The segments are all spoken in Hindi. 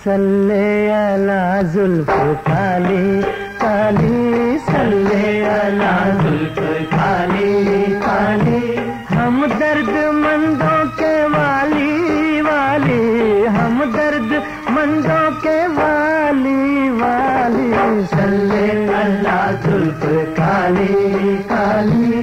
सल्ले अला जुल्फ काली काली, सल्ले अला जुल्फ काली काली। हम दर्द मंदों के वाली वाली, हम दर्द मंदों के वाली वाली, सल्ले अला जुल्फ काली काली।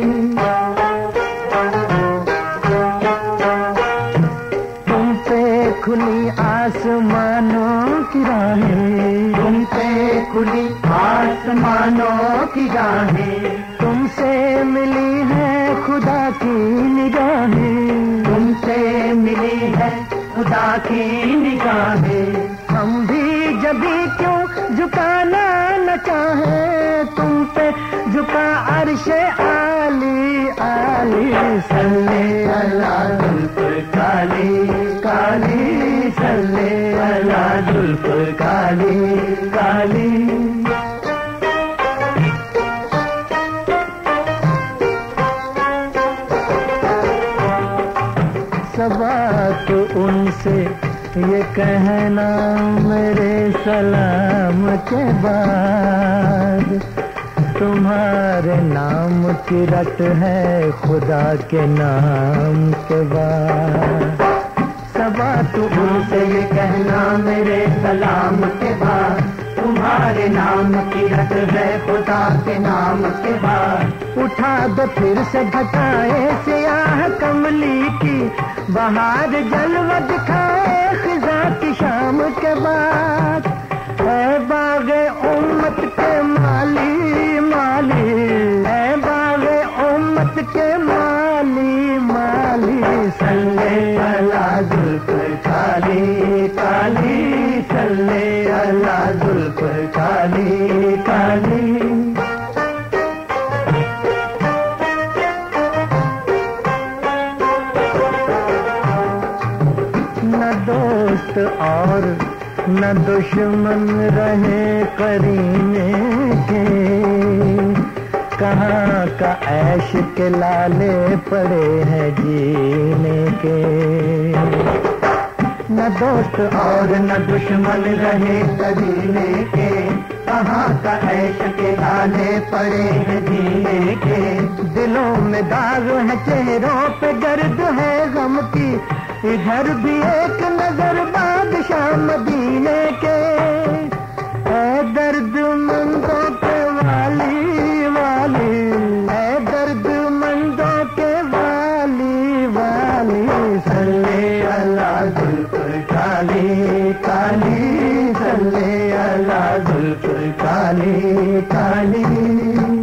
तुम पे खुली आसमानों की राहें, तुम पे खुली आसमानों की राहें, तुमसे मिली है खुदा की निगाहें, तुमसे मिली है खुदा की निगाहें। हम भी जभी क्यों झुकाना न चाहे, तुम पे झुका अर्शे आली आली, सल्ले अला जुल्फ काली काली, सल्ले अला जुल्फ काली काली। सबात उनसे ये कहना मेरे सलाम के बाद, तुम्हारे नाम की रट है खुदा के नाम के बाद। सबात उनसे ये कहना मेरे सलाम के बाद, तुम्हारे नाम की रट है खुदा के नाम के बाद। उठा दो फिर से घटाए सियाह कमली की बहार, जलवा दिखाए खिजा की शाम के बाद। है बागे उम्मत के माली माली, है बागे उम्मत के माली माली, सल्ले अला जुल्फ काली काली, सल्ले अला जुल्फ काली काली। न दोस्त और न दुश्मन रहे करीने के, कहाँ का ऐश के लाले पड़े हैं जीने के। न दोस्त और न दुश्मन रहे करीने के, कहाँ का ऐश के लाले पड़े हैं जीने के। दिलों में दाग है चेहरों पे गर्द है गम की, इधर भी एक नजर बादशाह मदीने के। ऐ दर्द मंदों के वाली वाली, ऐ दर्द मंदों के वाली वाली, सल्ले अला जुल्फ काली काली, सल्ले अला जुल्फ काली काली।